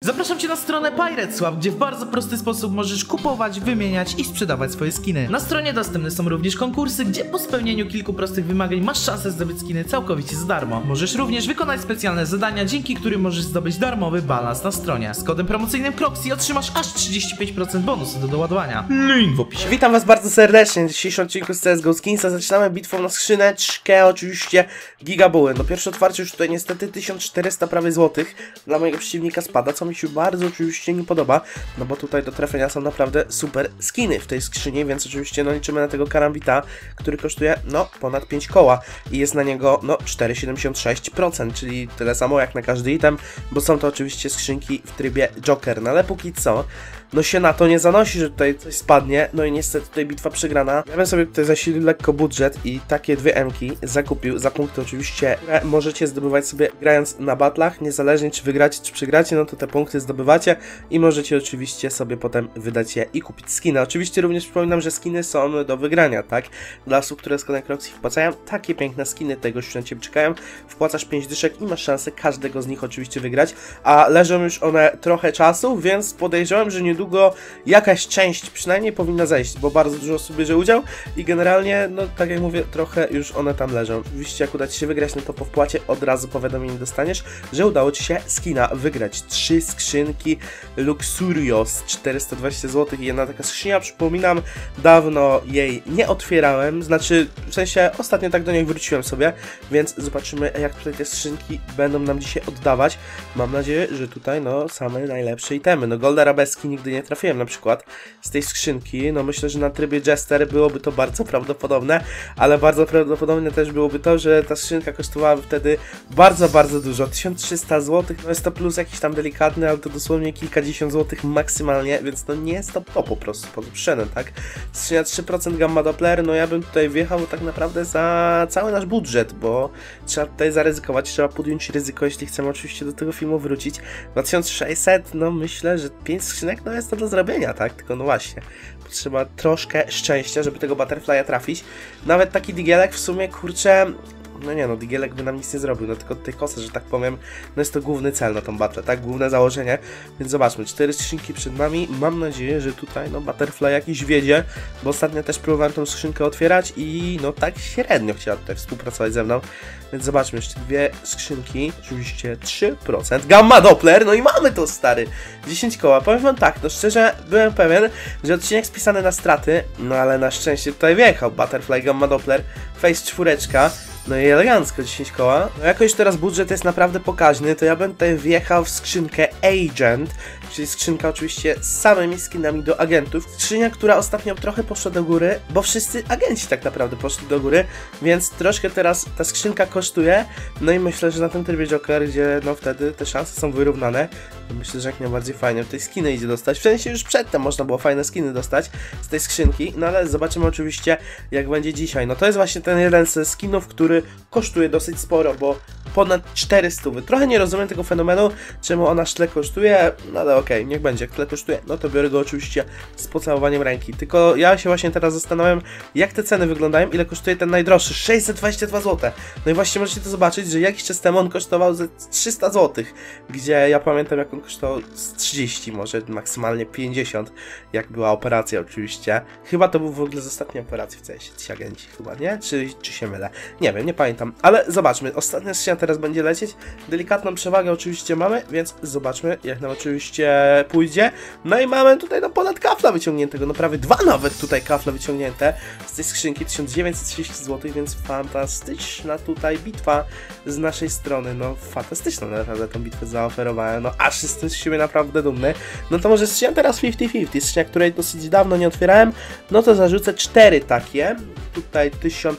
Zapraszam Cię na stronę PiratesSwap, gdzie w bardzo prosty sposób możesz kupować, wymieniać i sprzedawać swoje skiny. Na stronie dostępne są również konkursy, gdzie po spełnieniu kilku prostych wymagań masz szansę zdobyć skiny całkowicie za darmo. Możesz również wykonać specjalne zadania, dzięki którym możesz zdobyć darmowy balans na stronie. Z kodem promocyjnym Croxy otrzymasz aż 35% bonusu do doładowania. Link w opisie. Witam was bardzo serdecznie w dzisiejszym odcinku z CSGO Skinsa. Zaczynamy bitwą na skrzyneczkę, oczywiście gigabuły. No pierwsze otwarcie już tutaj niestety 1400 prawie złotych dla mojego przeciwnika spada, co mi się bardzo oczywiście nie podoba, no bo tutaj do trafienia są naprawdę super skiny w tej skrzyni, więc oczywiście no liczymy na tego karambita, który kosztuje no ponad 5 koła i jest na niego no 4,76%, czyli tyle samo jak na każdy item, bo są to oczywiście skrzynki w trybie Joker, no ale póki co no się na to nie zanosi, że tutaj coś spadnie, no i niestety tutaj bitwa przegrana. Ja bym sobie tutaj zasilił lekko budżet i takie dwie M-ki zakupił za punkty oczywiście, które możecie zdobywać sobie grając na batlach, niezależnie czy wygracie czy przegracie, no to te punkty zdobywacie i możecie oczywiście sobie potem wydać je i kupić skiny. Oczywiście również przypominam, że skiny są do wygrania, tak? Dla osób, które z kodem Croxy wpłacają takie piękne skiny, tego już na Ciebie czekają, wpłacasz 5 dyszek i masz szansę każdego z nich oczywiście wygrać, a leżą już one trochę czasu, więc podejrzewam, że niedługo jakaś część przynajmniej powinna zejść, bo bardzo dużo osób bierze udział i generalnie, no tak jak mówię, trochę już one tam leżą. Oczywiście jak uda Ci się wygrać, no to po wpłacie od razu powiadomienie dostaniesz, że udało Ci się skina wygrać. 3 skrzynki Luxurious, 420 zł i jedna taka skrzynia, przypominam, dawno jej nie otwierałem, znaczy w sensie ostatnio tak do niej wróciłem sobie, więc zobaczymy jak tutaj te skrzynki będą nam dzisiaj oddawać. Mam nadzieję, że tutaj no same najlepsze itemy. No Gold Arabeski nigdy nie trafiłem na przykład z tej skrzynki, no myślę, że na trybie Jester byłoby to bardzo prawdopodobne, ale bardzo prawdopodobne też byłoby to, że ta skrzynka kosztowałaby wtedy bardzo dużo, 1300 zł, no jest to plus jakiś tam delikatny, ale to dosłownie kilkadziesiąt złotych maksymalnie, więc no nie jest to po prostu podprzenem, tak? Skrzynia 3% Gamma Doppler, no ja bym tutaj wjechał tak naprawdę za cały nasz budżet, bo trzeba tutaj zaryzykować, trzeba podjąć ryzyko, jeśli chcemy oczywiście do tego filmu wrócić. 2600, no myślę, że 5 skrzynek no jest to do zrobienia, tak? Tylko no właśnie, potrzeba troszkę szczęścia, żeby tego Butterfly'a trafić. Nawet taki digielek w sumie, kurczę, no nie no, digielek by nam nic nie zrobił, no tylko tej kosy, że tak powiem, no jest to główny cel na tą battle, tak? Główne założenie, więc zobaczmy, 4 skrzynki przed nami, mam nadzieję, że tutaj no Butterfly jakiś wiedzie, bo ostatnio też próbowałem tą skrzynkę otwierać i no tak średnio chciała tutaj współpracować ze mną, więc zobaczmy, jeszcze dwie skrzynki, oczywiście 3%, Gamma Doppler, no i mamy to stary, 10 koła, powiem wam tak, no szczerze byłem pewien, że odcinek spisany na straty, no ale na szczęście tutaj wjechał Butterfly, Gamma Doppler, Face 4, no i elegancko, 10 koła. No jako już teraz budżet jest naprawdę pokaźny, to ja bym tutaj wjechał w skrzynkę Agent, czyli skrzynka oczywiście z samymi skinami do agentów. Skrzynia, która ostatnio trochę poszła do góry, bo wszyscy agenci tak naprawdę poszli do góry, więc troszkę teraz ta skrzynka kosztuje. No i myślę, że na tym trybie Joker, gdzie no wtedy te szanse są wyrównane, to myślę, że jak najbardziej fajnie tej skiny idzie dostać. W sensie już przedtem można było fajne skiny dostać z tej skrzynki, no ale zobaczymy oczywiście jak będzie dzisiaj. No to jest właśnie ten jeden ze skinów, który kosztuje dosyć sporo, bo ponad 400. Trochę nie rozumiem tego fenomenu, czemu ona tyle kosztuje, no ale okej, niech będzie, jak tyle kosztuje, no to biorę go oczywiście z pocałowaniem ręki. Tylko ja się właśnie teraz zastanawiam, jak te ceny wyglądają, ile kosztuje ten najdroższy, 622 zł. No i właśnie możecie to zobaczyć, że jakiś czas temu on kosztował ze 300 zł, gdzie ja pamiętam jak on kosztował z 30, może maksymalnie 50, jak była operacja oczywiście. Chyba to był w ogóle z ostatniej operacji w CS ci agenci chyba, nie? Czy się mylę? Nie wiem, nie pamiętam, ale zobaczmy, ostatnia skrzynia teraz będzie lecieć, delikatną przewagę oczywiście mamy, więc zobaczmy jak nam oczywiście pójdzie. No i mamy tutaj no ponad kafla wyciągniętego, no prawie 2 nawet tutaj kafle wyciągnięte z tej skrzynki, 1930 zł, więc fantastyczna tutaj bitwa z naszej strony, no fantastyczną naprawdę tą bitwę zaoferowałem, no aż jestem z siebie naprawdę dumny. No to może skrzynia teraz 50-50, skrzynia, której dosyć dawno nie otwierałem, no to zarzucę 4 takie, tutaj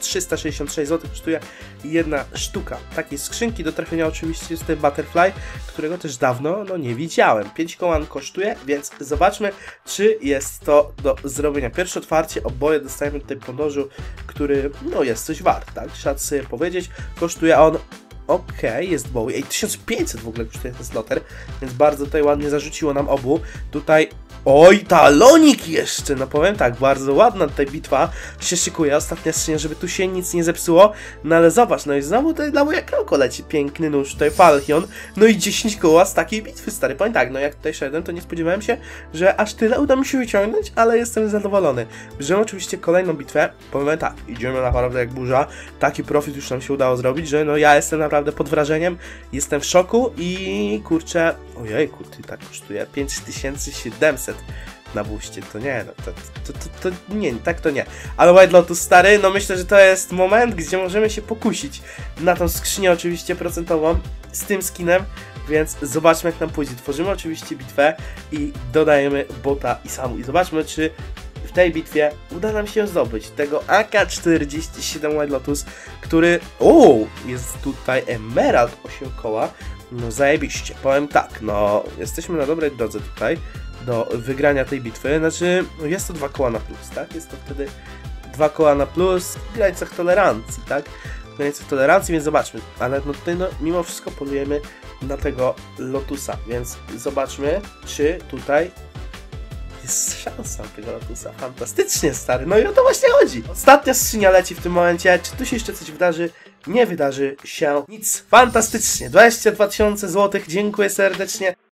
1366 zł kosztuje jedna sztuka takiej skrzynki. Do trafienia oczywiście jest ten Butterfly, którego też dawno no nie widziałem. 5 kołan kosztuje, więc zobaczmy, czy jest to do zrobienia. Pierwsze otwarcie, oboje dostajemy tutaj po nożu, który no jest coś wart, tak? Trzeba sobie powiedzieć. Kosztuje on okej, jest Bowie. 1500 w ogóle kosztuje ten sloter, więc bardzo tutaj ładnie zarzuciło nam obu. Tutaj Oj, talonik jeszcze, no powiem tak, bardzo ładna tutaj bitwa się szykuje, ostatnia skrzynia, żeby tu się nic nie zepsuło, no ale zobacz, no i znowu tutaj dla moja kroko leci piękny nóż, tutaj Falchion, no i 10 koła z takiej bitwy, stary, powiem tak, no jak tutaj szedłem, to nie spodziewałem się, że aż tyle uda mi się wyciągnąć, ale jestem zadowolony. Bierzemy oczywiście kolejną bitwę, powiem tak, idziemy naprawdę jak burza, taki profit już nam się udało zrobić, że no ja jestem naprawdę pod wrażeniem, jestem w szoku i kurczę, ojejku, ty tak kosztuje 5700 na buście, to nie, no to nie, tak to nie. Ale White Lotus, stary, no myślę, że to jest moment, gdzie możemy się pokusić na tą skrzynię oczywiście procentową z tym skinem, więc zobaczmy jak nam pójdzie. Tworzymy oczywiście bitwę i dodajemy bota i samu i zobaczmy, czy w tej bitwie uda nam się zdobyć tego AK-47 White Lotus, który, jest tutaj Emerald 8 koła, no zajebiście, powiem tak, no jesteśmy na dobrej drodze tutaj do wygrania tej bitwy, znaczy no jest to 2 koła na plus, tak, jest to wtedy 2 koła na plus w granicach tolerancji, tak, w granicach tolerancji, więc zobaczmy, ale no tutaj no mimo wszystko polujemy na tego Lotusa, więc zobaczmy, czy tutaj jest szansa tego Lotusa. Fantastycznie, stary. No i o to właśnie chodzi. Ostatnia skrzynia leci w tym momencie. Czy tu się jeszcze coś wydarzy? Nie wydarzy się nic. Fantastycznie. 22 000 złotych. Dziękuję serdecznie.